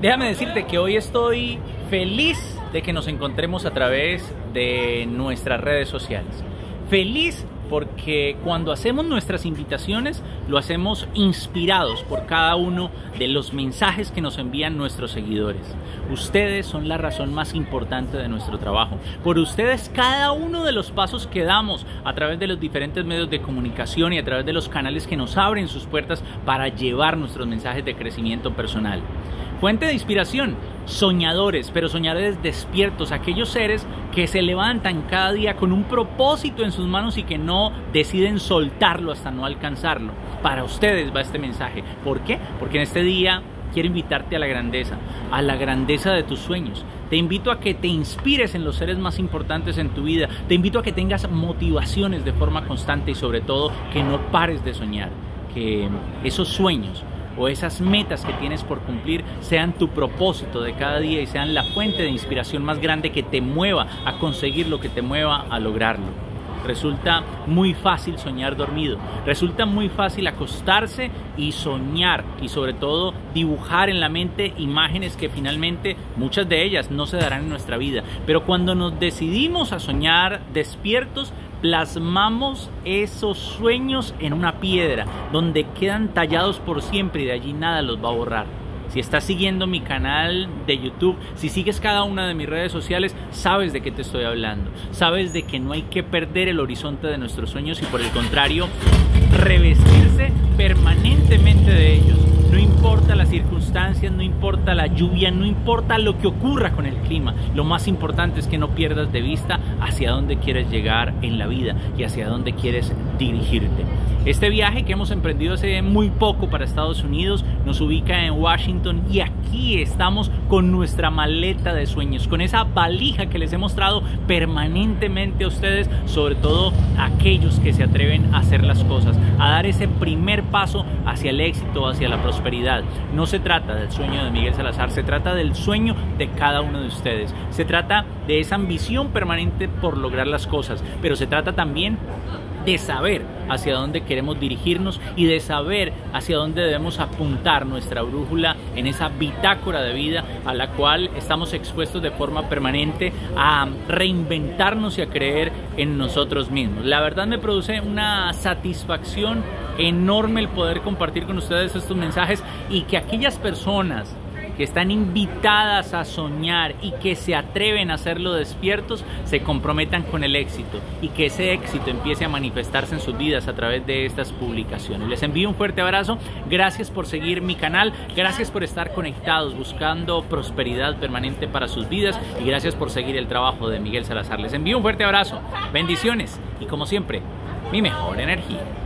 Déjame decirte que hoy estoy feliz de que nos encontremos a través de nuestras redes sociales. Feliz porque cuando hacemos nuestras invitaciones lo hacemos inspirados por cada uno de los mensajes que nos envían nuestros seguidores. Ustedes son la razón más importante de nuestro trabajo. Por ustedes cada uno de los pasos que damos a través de los diferentes medios de comunicación y a través de los canales que nos abren sus puertas para llevar nuestros mensajes de crecimiento personal. Fuente de inspiración, soñadores, pero soñadores despiertos, aquellos seres que se levantan cada día con un propósito en sus manos y que no deciden soltarlo hasta no alcanzarlo. Para ustedes va este mensaje. ¿Por qué? Porque en este día quiero invitarte a la grandeza de tus sueños. Te invito a que te inspires en los seres más importantes en tu vida. Te invito a que tengas motivaciones de forma constante y sobre todo que no pares de soñar. Que esos sueños o esas metas que tienes por cumplir sean tu propósito de cada día y sean la fuente de inspiración más grande que te mueva a conseguir lo que te mueva a lograrlo. Resulta muy fácil soñar dormido, resulta muy fácil acostarse y soñar y sobre todo dibujar en la mente imágenes que finalmente muchas de ellas no se darán en nuestra vida. Pero cuando nos decidimos a soñar despiertos, plasmamos esos sueños en una piedra donde quedan tallados por siempre y de allí nada los va a borrar. Si estás siguiendo mi canal de YouTube, si sigues cada una de mis redes sociales, sabes de qué te estoy hablando. Sabes de que no hay que perder el horizonte de nuestros sueños y por el contrario, revestirse permanentemente de ellos. No importa las circunstancias, no importa la lluvia, no importa lo que ocurra con el clima. Lo más importante es que no pierdas de vista hacia dónde quieres llegar en la vida y hacia dónde quieres dirigirte. Este viaje que hemos emprendido hace muy poco para Estados Unidos nos ubica en Washington y aquí estamos con nuestra maleta de sueños, con esa valija que les he mostrado permanentemente a ustedes, sobre todo a aquellos que se atreven a hacer las cosas, a dar ese primer paso hacia el éxito, hacia la prosperidad. No se trata del sueño de Miguel Salazar, se trata del sueño de cada uno de ustedes. Se trata de esa ambición permanente por lograr las cosas, pero se trata también de saber hacia dónde queremos dirigirnos y de saber hacia dónde debemos apuntar nuestra brújula en esa bitácora de vida a la cual estamos expuestos de forma permanente a reinventarnos y a creer en nosotros mismos. La verdad me produce una satisfacción enorme el poder compartir con ustedes estos mensajes y que aquellas personas que están invitadas a soñar y que se atreven a hacerlo despiertos, se comprometan con el éxito y que ese éxito empiece a manifestarse en sus vidas a través de estas publicaciones. Les envío un fuerte abrazo, gracias por seguir mi canal, gracias por estar conectados buscando prosperidad permanente para sus vidas y gracias por seguir el trabajo de Miguel Salazar. Les envío un fuerte abrazo, bendiciones y como siempre, mi mejor energía.